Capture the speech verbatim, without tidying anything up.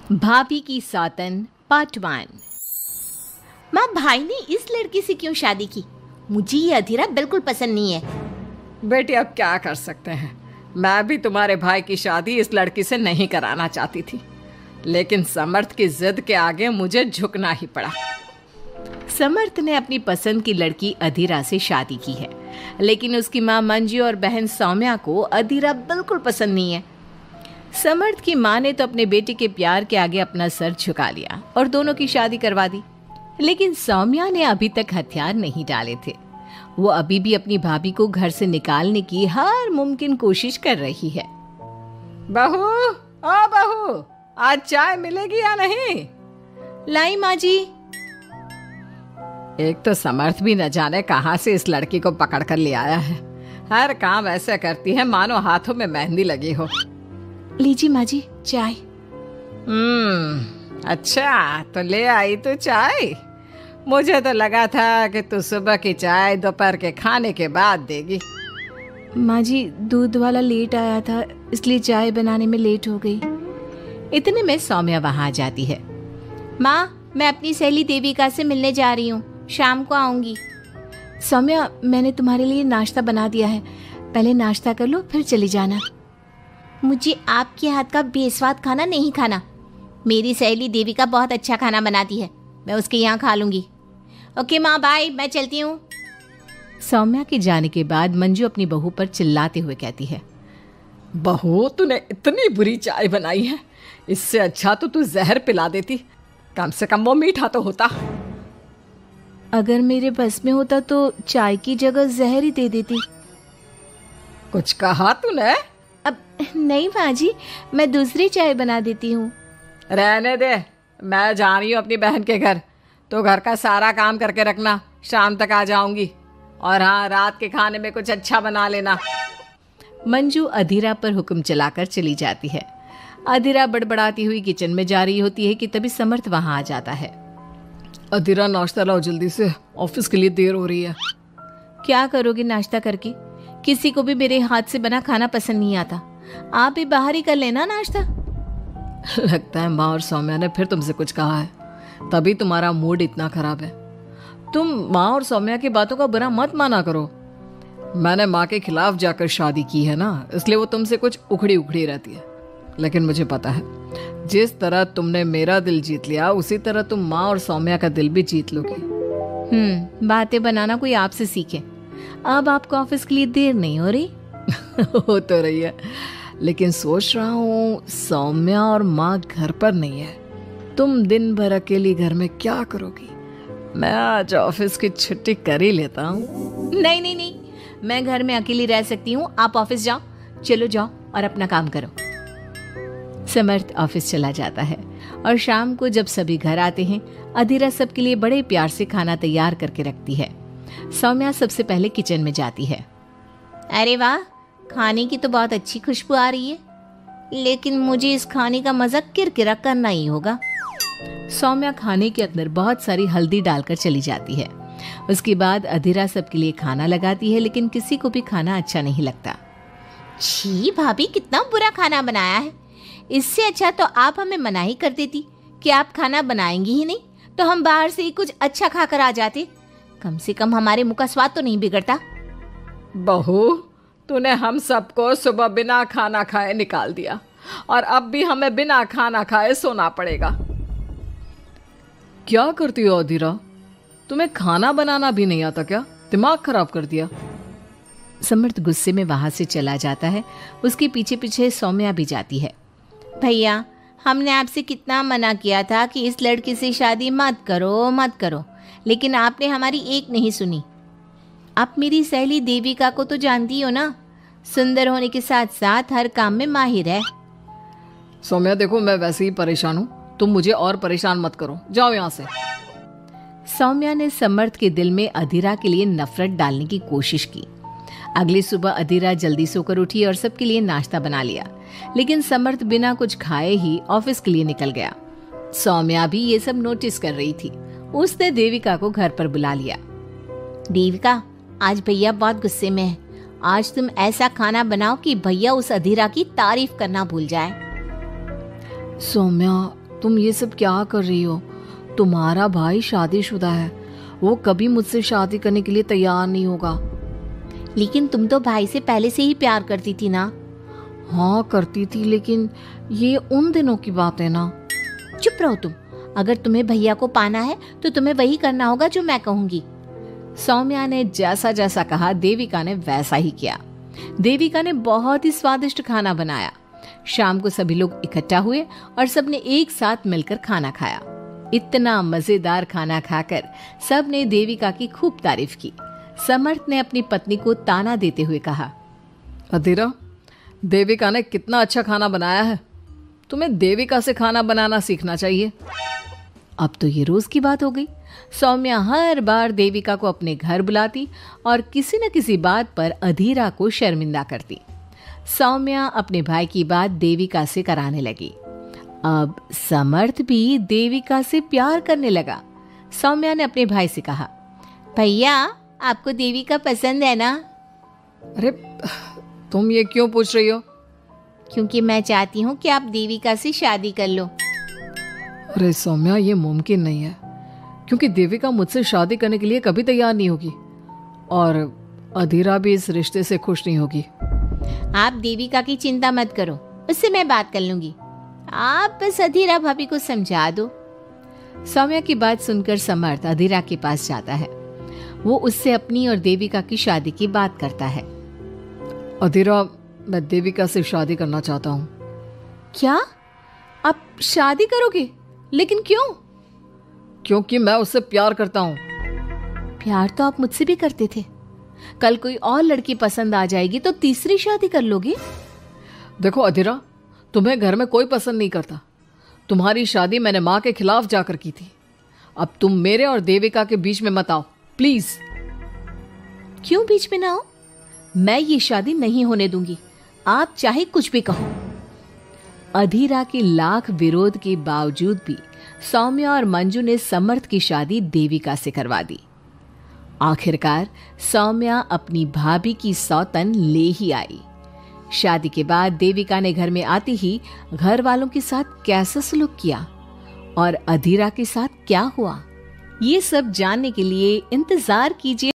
भाभी की सौतन part one. माँ, भाई ने इस लड़की से क्यों शादी की? मुझे ये अधीरा बिल्कुल पसंद नहीं है। बेटी, अब क्या कर सकते हैं। मैं भी तुम्हारे भाई की शादी इस लड़की से नहीं कराना चाहती थी, लेकिन समर्थ की जिद के आगे मुझे झुकना ही पड़ा। समर्थ ने अपनी पसंद की लड़की अधीरा से शादी की है, लेकिन उसकी माँ मंजू और बहन सौम्या को अधीरा बिल्कुल पसंद नहीं है। समर्थ की माँ ने तो अपने बेटे के प्यार के आगे अपना सर झुका लिया और दोनों की शादी करवा दी, लेकिन सौम्या ने अभी तक हथियार नहीं डाले थे। वो अभी भी अपनी भाभी को घर से निकालने की हर मुमकिन कोशिश कर रही है। बहू, ओ बहू, आज चाय मिलेगी या नहीं? लाई माँ जी। एक तो समर्थ भी न जाने कहां से इस लड़की को पकड़ कर ले आया है। हर काम ऐसे करती है मानो हाथों में मेहंदी लगी हो। लीजिए माँ जी चाय। हम्म अच्छा, तो ले आई तू चाय। मुझे तो लगा था कि तू सुबह की चाय दोपहर के खाने के बाद देगी। माँ जी, दूध वाला लेट आया था, इसलिए चाय बनाने में लेट हो गई। इतने में सौम्या वहाँ आ जाती है। माँ, मैं अपनी सहेली देविका से मिलने जा रही हूँ, शाम को आऊंगी। सौम्या, मैंने तुम्हारे लिए नाश्ता बना दिया है, पहले नाश्ता कर लो फिर चली जाना। मुझे आपके हाथ का बेस्वाद खाना नहीं खाना। मेरी सहेली देविका बहुत अच्छा खाना बनाती है, मैं उसके यहाँ खा लूंगी। ओके माँ, बाय, मैं चलती हूँ। सौम्या के जाने के बाद मंजू अपनी बहू पर चिल्लाते हुए कहती है, बहू, तूने इतनी बुरी चाय बनाई है, इससे अच्छा तो तू जहर पिला देती, कम से कम वो मीठा तो होता। अगर मेरे बस में होता तो चाय की जगह जहर ही दे देती। कुछ कहा तूने? अब नहीं माँ जी, मैं दूसरी चाय बना देती हूँ। रहने दे, मैं जा रही हूँ अपनी बहन के घर, तो घर का सारा काम करके रखना, शाम तक आ जाऊंगी। और हाँ, रात के खाने में कुछ अच्छा बना लेना। मंजू अधीरा पर हुक्म चलाकर चली जाती है। अधीरा बड़बड़ाती हुई किचन में जा रही होती है कि तभी समर्थ वहाँ आ जाता है। अधीरा, नाश्ता लाओ जल्दी से, ऑफिस के लिए देर हो रही है। क्या करोगे नाश्ता करके? किसी को भी मेरे हाथ से बना खाना पसंद नहीं आता, आप भी बाहर ही कर लेना नाश्ता। लगता है माँ और सौम्या ने फिर तुमसे कुछ कहा है, तभी तुम्हारा मूड इतना खराब है। तुम माँ और सौम्या की बातों का बुरा मत माना करो। मैंने माँ के खिलाफ जाकर शादी की है ना, इसलिए वो तुमसे कुछ उखड़ी उखड़ी रहती है। लेकिन मुझे पता है, जिस तरह तुमने मेरा दिल जीत लिया, उसी तरह तुम माँ और सौम्या का दिल भी जीत लोगी। हम्म बातें बनाना कोई आपसे सीखे। अब आपको ऑफिस के लिए देर नहीं हो रही? हो तो रही है, लेकिन सोच रहा हूँ सौम्या और माँ घर पर नहीं है, तुम दिन भर अकेली घर में क्या करोगी? मैं आज ऑफिस की छुट्टी कर ही लेता हूँ। नहीं नहीं नहीं, मैं घर में अकेली रह सकती हूँ, आप ऑफिस जाओ। चलो जाओ और अपना काम करो। समर्थ ऑफिस चला जाता है और शाम को जब सभी घर आते हैं, अधीरा सबके लिए बड़े प्यार से खाना तैयार करके रखती है। सौम्या सबसे पहले किचन में जाती है। अरे वाह, खाने की तो बहुत अच्छी खुशबू आ रही है, लेकिन मुझे इस खाने का मजा किरकिरा करना ही होगा। सौम्या खाने के अंदर बहुत सारी हल्दी डालकर चली जाती है। उसके बाद अधीरा सबके लिए खाना लगाती है, लेकिन किसी को भी खाना अच्छा नहीं लगता। छी भाभी, कितना बुरा खाना बनाया है। इससे अच्छा तो आप हमें मना ही कर देती कि आप खाना बनाएंगी ही नहीं, तो हम बाहर से ही कुछ अच्छा खाकर आ जाते। कम से कम हमारे मुंह का स्वाद तो नहीं बिगड़ता। बहू, तूने हम सबको सुबह बिना खाना खाए निकाल दिया, और अब भी हमें बिना खाना खाए सोना पड़ेगा। क्या करती हो अधीरा? तुम्हें खाना बनाना भी नहीं आता क्या? दिमाग खराब कर दिया। समर्थ गुस्से में वहां से चला जाता है। उसके पीछे पीछे सौम्या भी जाती है। भैया, हमने आपसे कितना मना किया था कि इस लड़की से शादी मत करो मत करो, लेकिन आपने हमारी एक नहीं सुनी। आप मेरी सहेली देविका को तो जानती हो ना, सुंदर होने के साथ साथ हर काम में माहिर है। सौम्या देखो, मैं वैसे ही परेशान हूँ, तुम मुझे और परेशान मत करो, जाओ यहाँ से। सौम्या ने समर्थ के दिल में अधीरा के लिए नफरत डालने की कोशिश की। अगली सुबह अधीरा जल्दी सोकर उठी और सबके लिए नाश्ता बना लिया, लेकिन समर्थ बिना कुछ खाए ही ऑफिस के लिए निकल गया। सौम्या भी ये सब नोटिस कर रही थी। उसने देविका को घर पर बुला लिया। देविका, आज भैया बहुत गुस्से में है, आज तुम ऐसा खाना बनाओ कि भैया उस अधीरा की तारीफ करना भूल जाए। सौम्या, तुम ये सब क्या कर रही हो? तुम्हारा भाई शादीशुदा है, वो कभी मुझसे शादी करने के लिए तैयार नहीं होगा। लेकिन तुम तो भाई से पहले से ही प्यार करती थी ना। हाँ करती थी, लेकिन ये उन दिनों की बात है ना। चुप रहो तुम। अगर तुम्हें भैया को पाना है तो तुम्हें वही करना होगा जो मैं कहूंगी। सौम्या ने जैसा जैसा कहा देविका ने वैसा ही किया। देविका ने बहुत ही स्वादिष्ट खाना बनाया। शाम को सभी लोग इकट्ठा हुए और सबने एक साथ मिलकर खाना खाया। इतना मजेदार खाना खाकर सबने देविका की खूब तारीफ की। समर्थ ने अपनी पत्नी को ताना देते हुए कहा, अधीरा, देविका ने कितना अच्छा खाना बनाया है। तुम्हें देविका से खाना बनाना सीखना चाहिए। अब तो ये रोज की बात हो गई। सौम्या हर बार देविका को अपने घर बुलाती और किसी न किसी बात पर अधीरा को शर्मिंदा करती। सौम्या अपने भाई की बात देविका से कराने लगी। अब समर्थ भी देविका से प्यार करने लगा। सौम्या ने अपने भाई से कहा, भैया आपको देविका पसंद है ना? अरे तुम ये क्यों पूछ रही हो? क्योंकि मैं चाहती हूँ कि आप देविका से शादी कर लो। अरे सौम्या, ये मुमकिन नहीं है, क्योंकि देविका मुझसे शादी करने के लिए कभी तैयार नहीं होगी और अधीरा भी इस रिश्ते से खुश नहीं होगी। आप देविका की चिंता मत करो, उससे मैं बात कर लूंगी। आप बस अधीरा भाभी को समझा दो। सौम्या की बात सुनकर समर्थ अधीरा के पास जाता है। वो उससे अपनी और देविका की शादी की बात करता है। अधीरा, मैं देविका से शादी करना चाहता हूँ। क्या? आप शादी करोगे? लेकिन क्यों? क्योंकि मैं उससे प्यार करता हूँ। प्यार तो आप मुझसे भी करते थे। कल कोई और लड़की पसंद आ जाएगी तो तीसरी शादी कर लोगे? देखो अधीरा, तुम्हें घर में कोई पसंद नहीं करता। तुम्हारी शादी मैंने माँ के खिलाफ जाकर की थी। अब तुम मेरे और देविका के बीच में मत आओ, प्लीज। क्यों बीच में ना हो? मैं ये शादी नहीं होने दूंगी, आप चाहे कुछ भी कहो। अधीरा के लाख विरोध के बावजूद भी सौम्या और मंजू ने समर्थ की शादी देविका से करवा दी। आखिरकार सौम्या अपनी भाभी की सौतन ले ही आई। शादी के बाद देविका ने घर में आते ही घर वालों के साथ कैसा सलूक किया और अधीरा के साथ क्या हुआ, ये सब जानने के लिए इंतजार कीजिए